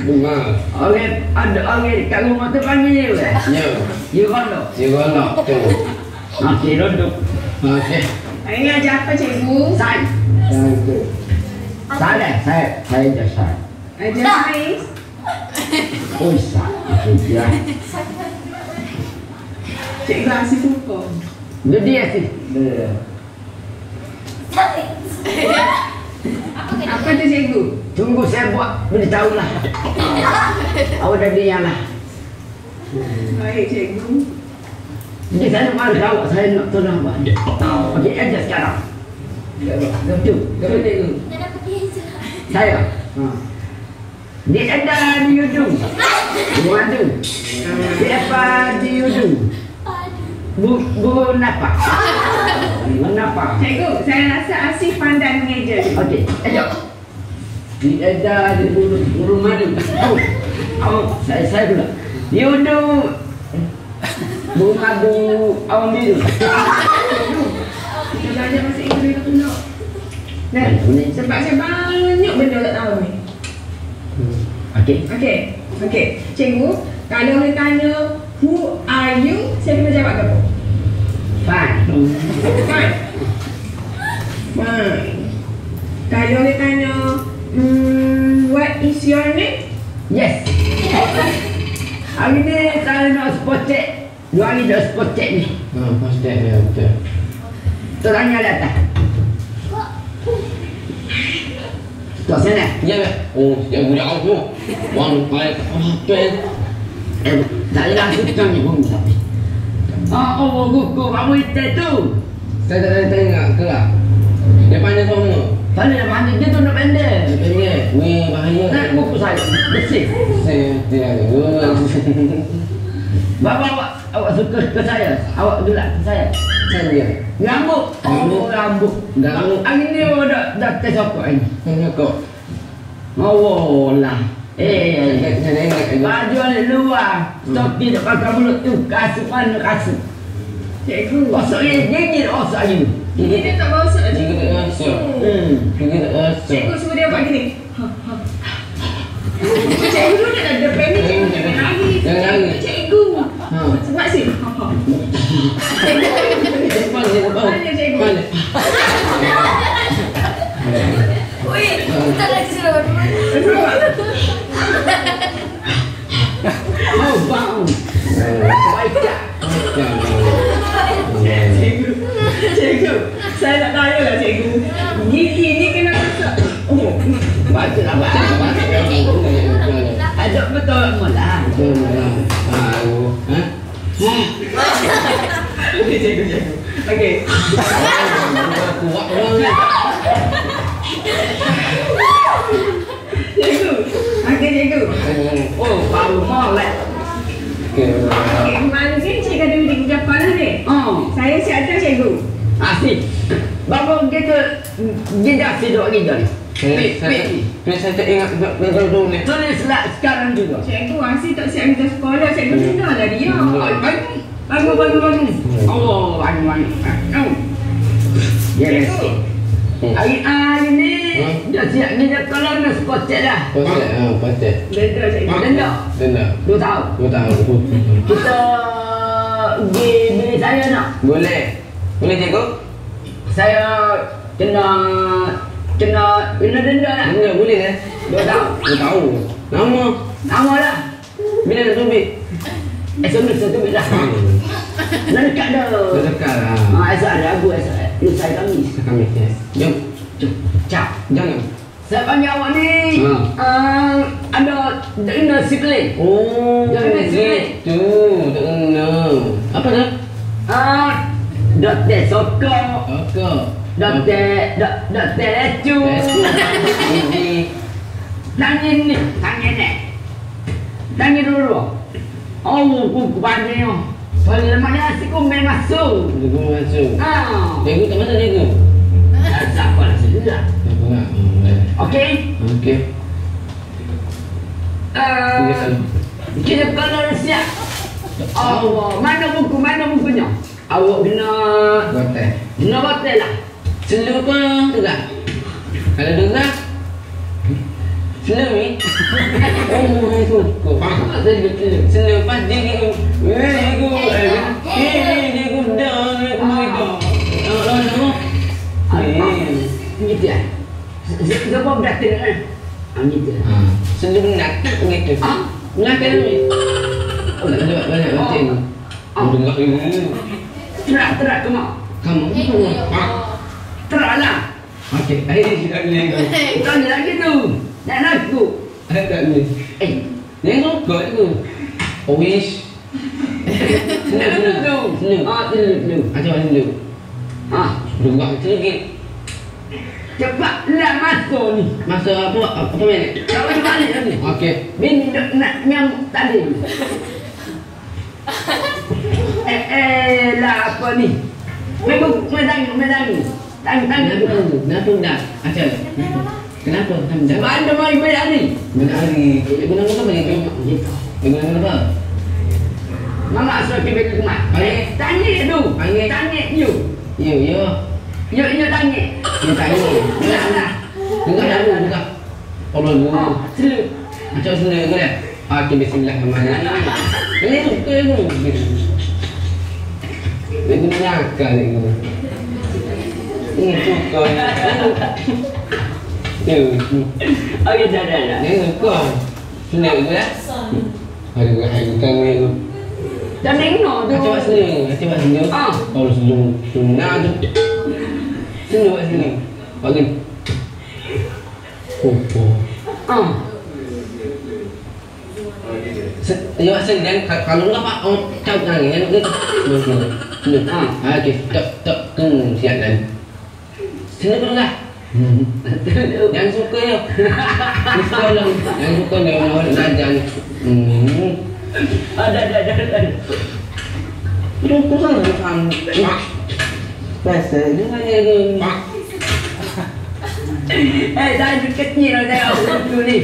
Bunga. Orang ada orang kat rumah tu panggil dia. Ya. You gondok. You gondok tu. Okey, duduk. Okey. Ini ajar apa cikgu? Sai. Saya je sai. Ajar sains. Oh, sai. Okey, ya. Cikgu asyik hukum. Dia sih. Apa tu cikgu? Tunggu saya buat beritahu lah. Awak dah diam lah. Baik cikgu. Jadi saya nak marah awak, saya nak tolong awak. Okey, aja sekarang. Betul. Betul. Saya. Dia ada di ujung. Waduh. Siapa di ujung? Bu napa? Napa? Cikgu, saya rasa Asif pandai mengeja. Okey, ayo. Dia ada di bulu madu. Oh, saya pula. Di ujung bulu madu awam biru. Kita belajar bahasa Inggeris tu nak. Dan sebab saya banyak benda tak tahu ni. Okey. Cikgu, kalau orang tanya who are you, saya kena jawab apa? Fine. Kalau orang tanya what is your name? Yes. Hari ni saya nak spot check. 2 hari dah spot check ni. Pasti ya betul. Terangnya datang. Tok sana. Ya be. Oh, yang budak aku. Wan pai apa? Saya langsung tanya pun tapi. Oh, gugu kamu itu tu. Saya tak tengok ke lah. Dia pandai semua. Pandai mana dia tu nak pandai. Dia weh bahaya. Nak buku saya. Bersih. Saya Bapak awak suka ke saya? Awak gelak ke saya? dia. Rambut. Oh, rambut. Hari ni dah tes apa ini? Tengok kok. Oh lah. Saya tengok. Baju ada luar. Stok tidak pakai mulut tu. Kasut mana kasut? Cikgu. Osok ni osok ni. Kita tak bawa sok Cikgu tak masuk. Cikgu tak masuk. Cikgu suruh dia buat gini. Cikgu tu nak ada pendek, cikgu jangan lari. Jangan lari. Cikgu. Sebab si. Depan. Mana cikgu? Mana? Ui, kita lagi sudah Oh, bau. Baik tak? Cikgu, saya nak tanya lah cikgu. Gigi ni kena masak. Oh, Baca lah, ada betul malah. okey cikgu. Okey. Kuat orang. Cikgu. Okey cikgu. Oh, bau molek. Okey, mana sih cikgu ada di ucapan lah ni? Oh, Saya siap atas cikgu. asik. Bapa kita dia sidok lagi dah ni. Saya tak ingat dulu ni. Tulislah sekarang juga. Cikgu, asyik tak siap kita sekolah. Cikgu senang lah dia. Bangun. Oh, bangun. Yes. Hari ni dah siap ni dah kalau nak spot check dah. Pasal. Denda cikgu. Denda. 2 tahun. 2 tahun. Kita pergi bilik saya nak. Boleh cikgu? Saya kena denda lah. Boleh boleh lah. 2 tahun. 2 tahun. Nama lah. Bila nak tumbik? SMS tu bila. Nak dekat dah. Dah dekat lah. Esok ada Rabu, esok lusa Khamis. Kami yes. Jom. Cap. Jangan. Saya panggil awak ni. Ada kena sibling. Oh, Jangan gitu. Tak kena. Apa dah? Doktor sokong. Okey. Doktor lecu. Tangin ni. Tangin dulu. Oh, kuku panjang. Kalau lemaknya asyik kau main masuk. Cikgu masuk. Cikgu tak mana cikgu? Tak apa lah sudah. Okey. Okey. Kita kalau siap. Allah, mana bukunya? Awak kena botel lah. Seluruh pun tegak. Kalau tegak, Senang ni. Oh, saya suka. Selepas dia gitu. Dia gudang. Gitu ya. Siapa berdatang kan? Gitu. Sebelum nakal gitu. Nakal ni. Oh, banyak batin. Dengar ini. Terak ke mak? Kamu Terak lah. okey. Tidak ni. Tanya lagi tu. Nak lagu. Tak ni. Dia suka tu. Wish. Senang. Dulu. Macam mana dulu? Dengar sikit. Cepatlah masuk ni. Masa apa minit? Tak boleh balik lagi. Okey. Bin nak yang tadi. Lah apa ni? Medangi. Tang. Kenapa dah? Acal. Kenapa kamu dah? Mana mai medangi? Menari. Guna apa ni? Guna apa? Mama asal ke bagi kemat. Tanya tu. Tanya you. Yo. You tanya. Dia tanya. Lah. Dengar. Allah dulu. Selu. Macam sendiri ke dah? Okey, bismillahirrahmanirrahim. Ini suka tu. Dia guna nakal ni. Ini suka ni. Okey, dah. Dia suka. Sendiri ke dah? Ada kami tu. Dah tengok tu. Macam sendiri. Kalau sunnah tu. Sini buat sini. Bagi. Ya asal dan kalau enggak Pak cakap lagi kan kita. Okey, tak siap dan. Sini dulu dah. Yang suka ya. Sekolah. Yang suka dia orang belajar. Ada. Itu kurang faham. Pasal dia hanya Dah kecil dah tengok tu ni.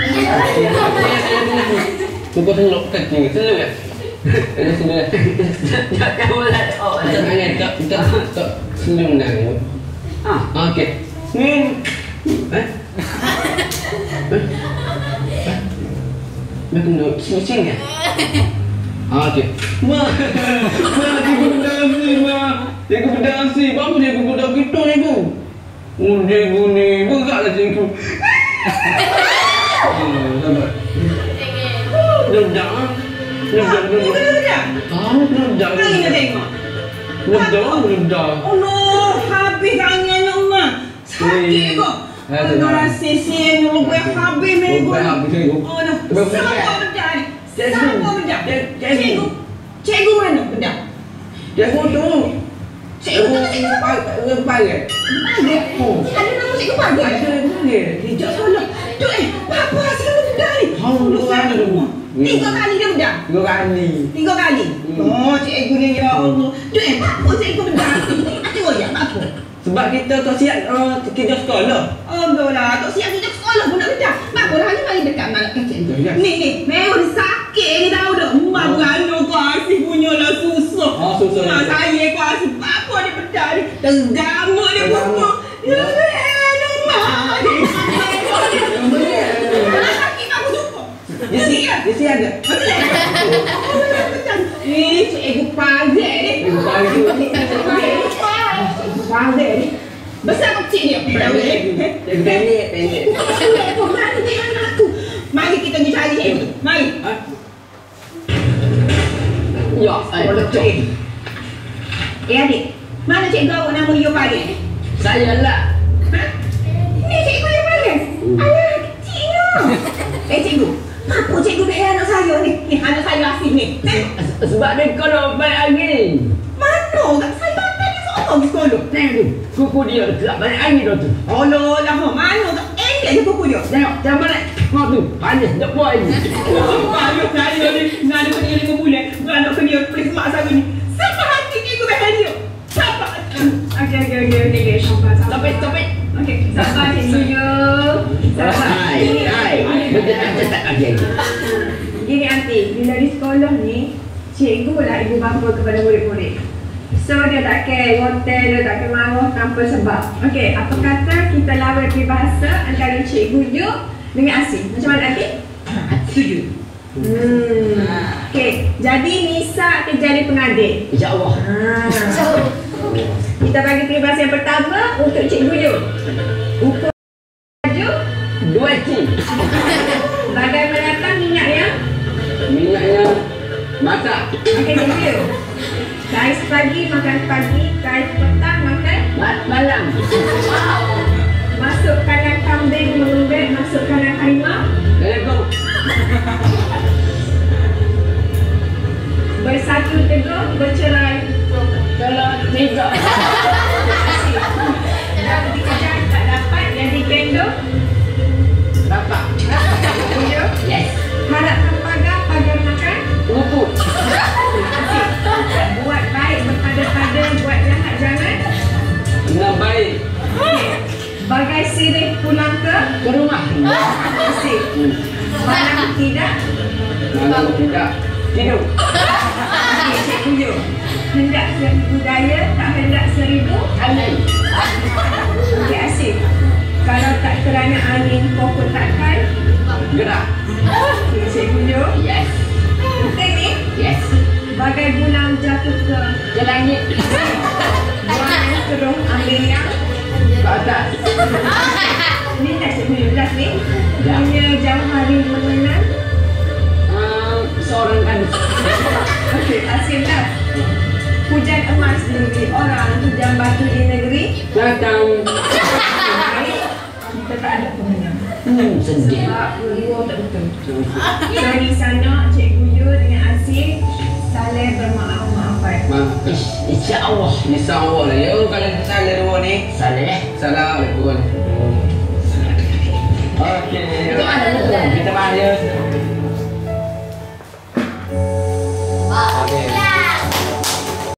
Cuba selok kaki, selok ya? Ada selok ya? Tak boleh. Tak selok dah ya? Okey. Nak kena switching ya? Okey. Dia berdasi, baru dia budak kita ni tu. Dia ni, beratlah cikgu. Sabar. Ledak. Ledak. Allah, habis tangan Allah. Sakit kok. Kalau rasa siang dulu gue habis minggu. Oh, dah. Siapa bedak ni? Cikgu mana bedak? Cikgu tu. Cikgu Pagar. Ada nama cikgu Pagar? Ada pagar. Hijau sekolah. Tu apa hasil bedak ni? Ada tu. 3 kali dia bedak? 3 kali. 3 kali? Oh, cikgu ni ya Allah. Tu apa cikgu bedak? Ada ya, apa? Sebab kita tak siap kerja sekolah. Oh, lah. Tak siap kerja sekolah pun nak bedak. Apa dah hanya mari dekat anak kecil tu. Ya. Ni, memang sakit ni tahu tak? Mak beranak kau asyik punya lah susah. Susah. Mak saya kau asyik apa dia bedak ni. Tergamuk dia pun. Ya, mak. Sakit aku jumpa. Dia siap ada. Ini cikgu Fazil ni. Fazil ni. Besar kecil dia. Pendek. Mana tengok aku. Mari kita pergi cari cikgu. Mari. Ya, Cik. Adik. Mana cikgu awak nama dia Fazil ni? saya lah. Ni cikgu yang mana? Alah, kecilnya. Cikgu. Apa cikgu dah anak saya ni? Ni anak saya Asyik ni. Sebab dia kalau balik angin. Mana? Tak saya tadi seorang di sekolah. Tengok tu, kuku dia tak balik angin dah tu. Allah lah, mana tak endek je kuku dia. Tengok, jangan balik. Mau tu, panas tak buat ni. Ayo saya ni, nak ada kerja 5 bulan. Beranak kerja polis mak saya ni. Siapa hati cikgu dah dia? Siapa? Okey. Sampai. Okey, sabar cikgu. Hai. Betul tak ada. Gini aunty, bila di sekolah ni, cikgu lah ibu bapa kepada murid-murid. So dia tak care hotel, dia tak care marah tanpa sebab. Okey, apa kata kita lawan bahasa antara cikgu you dengan Asih. Macam mana Atik? Setuju. Okey, jadi Nisa akan jadi pengadil. InsyaAllah. Kita bagi peribahasa yang pertama untuk Cikgu Yu. Ukur baju 2 cik. bagai menatang minyaknya. Minyaknya masak. Okey, Cikgu Yu. Kais pagi makan pagi, kais petang makan Malam. masuk kanan kambing merundek, masuk kanan harimau. Assalamualaikum. Bersatu teguh, bercerai Kalau tidak. dan dikejar tak dapat, jadi gendong. Bapak. Cikgu, Yes. harapkan pagar, pagar makan. Rumput. Buat baik berpada-pada, buat jahat jangan. Dengan baik. Bagai sirih pulang ke Ke rumah. Asik. Malam tidak. Malam tidak. Tidur. Okey, Cikgu Yu. Hendak seribu daya, tak hendak seribu. Angin. Okey, Asik. Kalau tak kerana angin, pokok takkan. Gerak. Okey, Cikgu Yu. Yes. Penting ni. Yes. Bagai bulan jatuh ke Ke langit. buang yang keruh, ambil yang. Ke atas. Ni tak Cikgu Yu. Last ni. Ya. Punya jauh hari mengenang. Seorang gadis. Okey, Asik dah. Hujan emas di negeri orang, hujan batu di negeri. Datang. Baik. Kita tak ada pemenang. Sedih. Sebab dua tak betul. So di sana Cikgu Yu dengan Asif saling bermaaf-maafan. InsyaAllah. InsyaAllah lah. Ya, kalau kita salah dua ni. Saleh. Assalamualaikum. Okey. Itu ada betul. Kita bahaya.